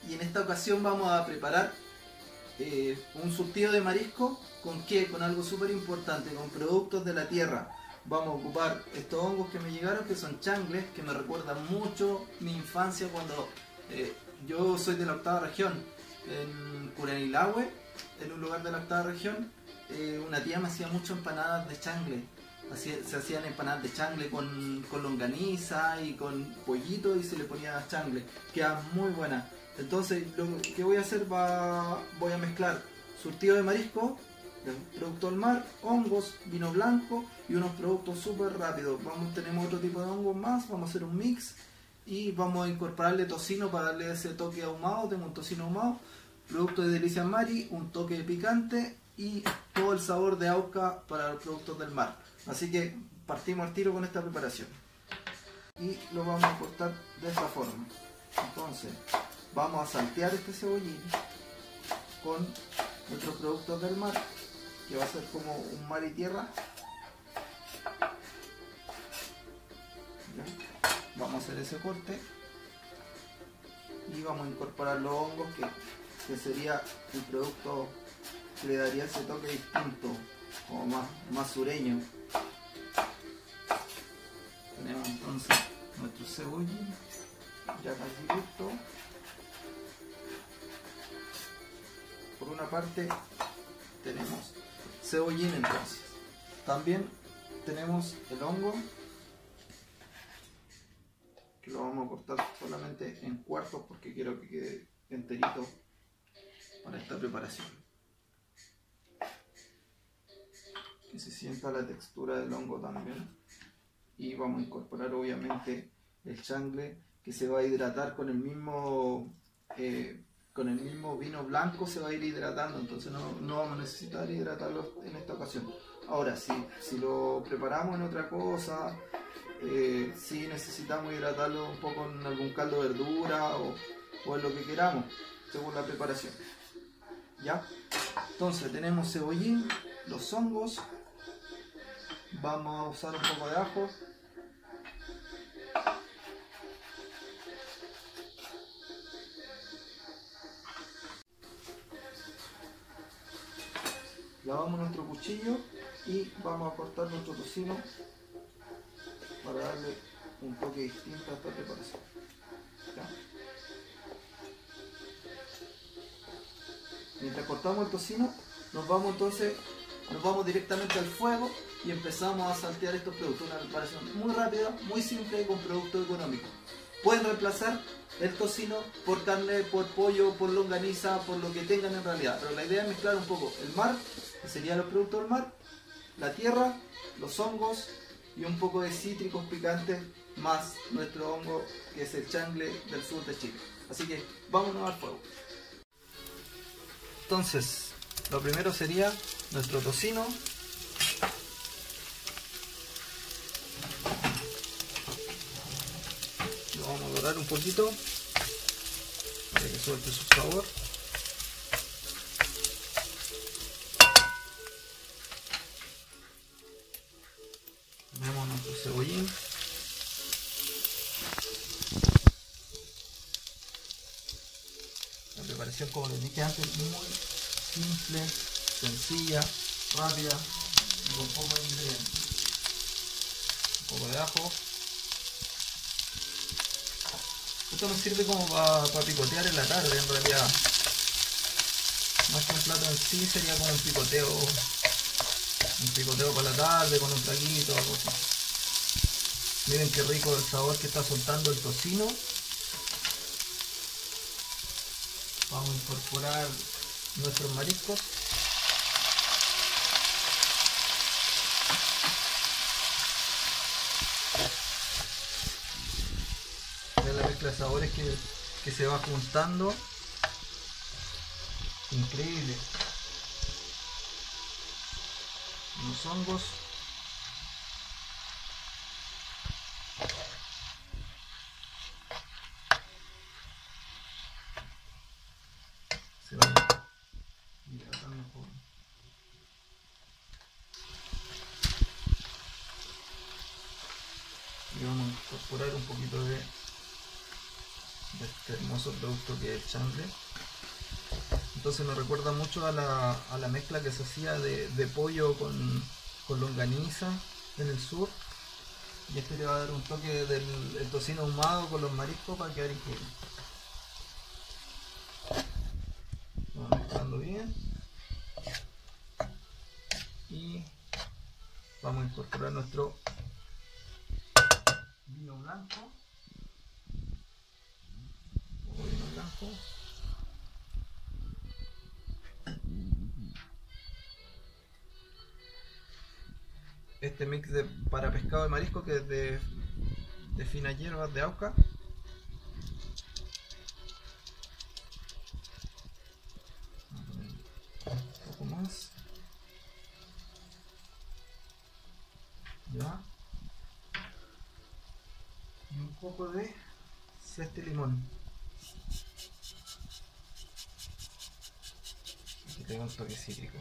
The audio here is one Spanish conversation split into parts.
y en esta ocasión vamos a preparar un surtido de marisco. ¿Con qué? Con algo súper importante, con productos de la tierra. Vamos a ocupar estos hongos que me llegaron, que son changles, que me recuerdan mucho mi infancia cuando yo soy de la octava región, en Curanilahue, en un lugar de la octava región. Una tía me hacía mucho empanadas de changle. Se hacían empanadas de changle con longaniza y con pollito, y se le ponía changle. Quedaban muy buenas. Entonces lo que voy a hacer, voy a mezclar surtido de marisco, producto del mar, hongos, vino blanco y unos productos súper rápidos. Tenemos otro tipo de hongos más, vamos a hacer un mix y vamos a incorporarle tocino para darle ese toque ahumado. Tengo un tocino ahumado, producto de Delicias Mari, un toque de picante y todo el sabor de Auca para los productos del mar. Así que partimos al tiro con esta preparación y lo vamos a cortar de esta forma. Entonces vamos a saltear este cebollín con nuestros productos del mar, que va a ser como un mar y tierra. ¿Ya? Vamos a hacer ese corte y vamos a incorporar los hongos, que sería el producto que le daría ese toque distinto, como más sureño. Tenemos entonces nuestro cebollín ya casi listo. Por una parte tenemos cebollín, entonces también tenemos el hongo, que lo vamos a cortar solamente en cuartos porque quiero que quede enterito para esta preparación, que se sienta la textura del hongo también. Y vamos a incorporar obviamente el changle, que se va a hidratar con el mismo vino blanco, se va a ir hidratando, entonces no vamos a necesitar hidratarlo en esta ocasión. Ahora, si lo preparamos en otra cosa, si necesitamos hidratarlo un poco en algún caldo de verdura o en lo que queramos, según la preparación. ¿Ya? Entonces tenemos cebollín, los hongos, vamos a usar un poco de ajo, lavamos nuestro cuchillo y vamos a cortar nuestro tocino para darle un toque distinto a esta preparación. ¿Ya? Mientras cortamos el tocino, nos vamos directamente al fuego y empezamos a saltear estos productos. Una preparación muy rápida, muy simple, con productos económicos. Pueden reemplazar el tocino por carne, por pollo, por longaniza, por lo que tengan en realidad, pero la idea es mezclar un poco el mar, que serían los productos del mar, la tierra, los hongos y un poco de cítricos picantes, más nuestro hongo, que es el changle del sur de Chile. Así que vámonos al fuego. Entonces, lo primero sería nuestro tocino. Lo vamos a dorar un poquito para que suelte su sabor. Tenemos nuestro cebollín. La preparación, como les dije antes, muy simple, sencilla, rápida y con poco de ingredientes. Un poco de ajo. Esto nos sirve como para picotear en la tarde, en realidad. Más que un plato en sí, sería como un picoteo para la tarde, con un traguito, algo así. Miren qué rico el sabor que está soltando el tocino. Vamos a incorporar nuestros mariscos. Vean la mezcla de sabores que se va juntando. Increíble. Los hongos. Se van hidratando un poco. Y vamos a incorporar un poquito de este hermoso producto que es el changle. Entonces me recuerda mucho a la mezcla que se hacía de pollo con longaniza en el sur. Y este le va a dar un toque del tocino ahumado con los mariscos para quedar increíble. Vamos mezclando bien. Y vamos a incorporar nuestro vino blanco. Vino blanco. Este mix para pescado y marisco que es de finas hierbas de Auca. Un poco más. Ya. Y un poco de zeste de limón. Aquí tengo un toque cítrico.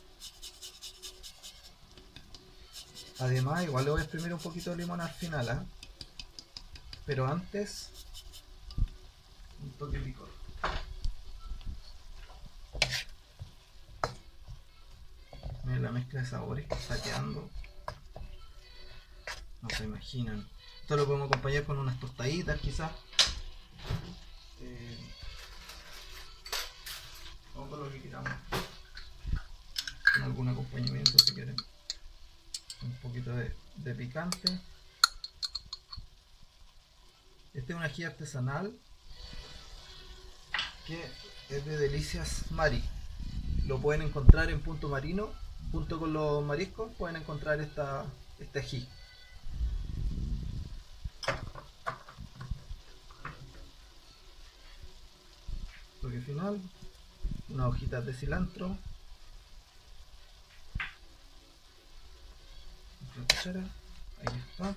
Además, igual le voy a exprimir un poquito de limón al final, ¿eh? Pero antes, un toque de picor. Miren la mezcla de sabores que está quedando. No se imaginan. Esto lo podemos acompañar con unas tostaditas quizás. O con lo que queramos. Con algún acompañamiento si quieren. Un poquito de picante. Este es un ají artesanal que es de Delicias Mari. Lo pueden encontrar en Punto Marino, junto con los mariscos pueden encontrar este ají. Toque final, unas hojitas de cilantro, otra cuchara, ahí está.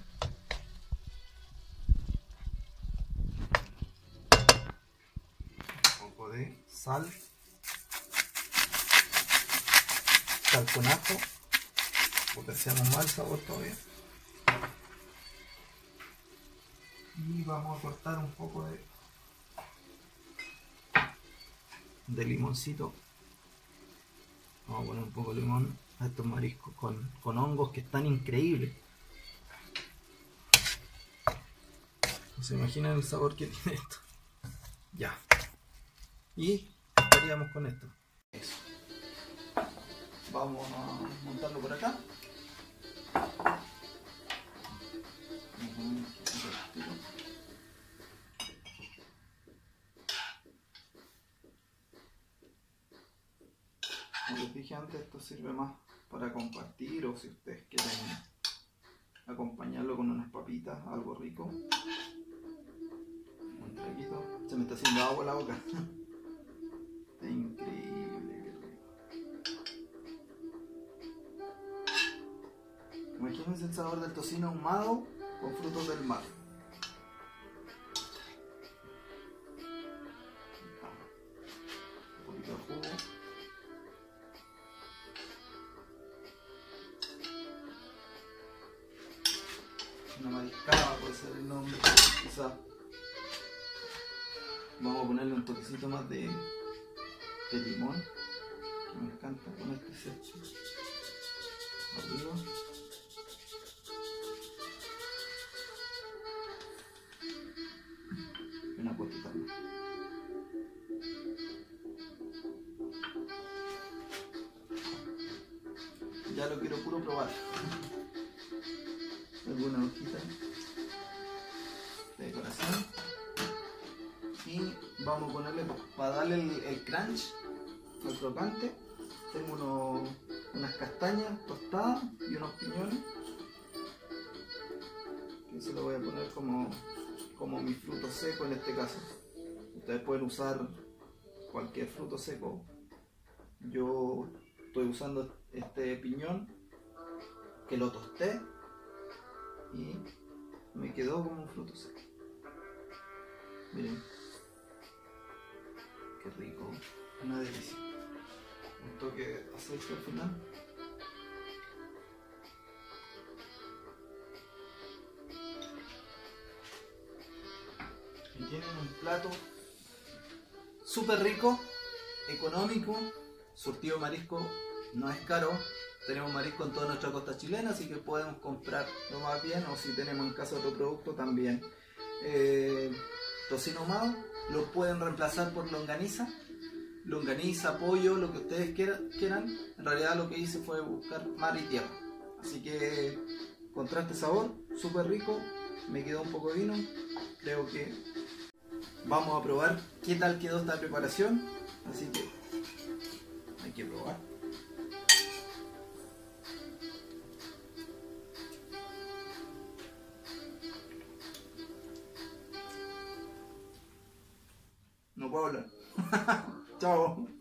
Un poco de sal con ajo, potenciamos más el sabor todavía. Y vamos a cortar un poco de limoncito. Vamos a poner un poco de limón a estos mariscos con hongos que están increíbles. No se imaginan el sabor que tiene esto. Ya. Y estaríamos con esto. Eso. Vamos a montarlo por acá. Como les dije antes, esto sirve más para compartir o si ustedes quieren acompañarlo con unas papitas, algo rico. Un traguito. Se me está haciendo agua la boca. Está increíble, qué rico. Imagínense el sabor del tocino ahumado con frutos del mar. Un poquito de jugo. Una mariscada puede ser el nombre, quizás. Vamos a ponerle un toquecito más de limón, que me encanta con este cesto. Arriba. Una gotita más. Ya lo quiero puro probar. Alguna hojita de decoración. Y vamos a ponerle, para darle el crunch, el crocante, tengo unas castañas tostadas y unos piñones, que se lo voy a poner como mi fruto seco en este caso. Ustedes pueden usar cualquier fruto seco. Yo estoy usando este piñón que lo tosté y me quedó como un fruto seco. Miren. Qué rico, una delicia. Un toque de aceite al final. Y tienen un plato súper rico, económico, surtido de marisco no es caro. Tenemos marisco en toda nuestra costa chilena, así que podemos comprar lo más bien, o si tenemos en casa otro producto también. Tocino ahumado, lo pueden reemplazar por longaniza, pollo, lo que ustedes quieran. En realidad lo que hice fue buscar mar y tierra, así que contraste sabor, súper rico. Me quedó un poco de vino, creo que vamos a probar qué tal quedó esta preparación, así que hay que probar. No puedo hablar. Chao.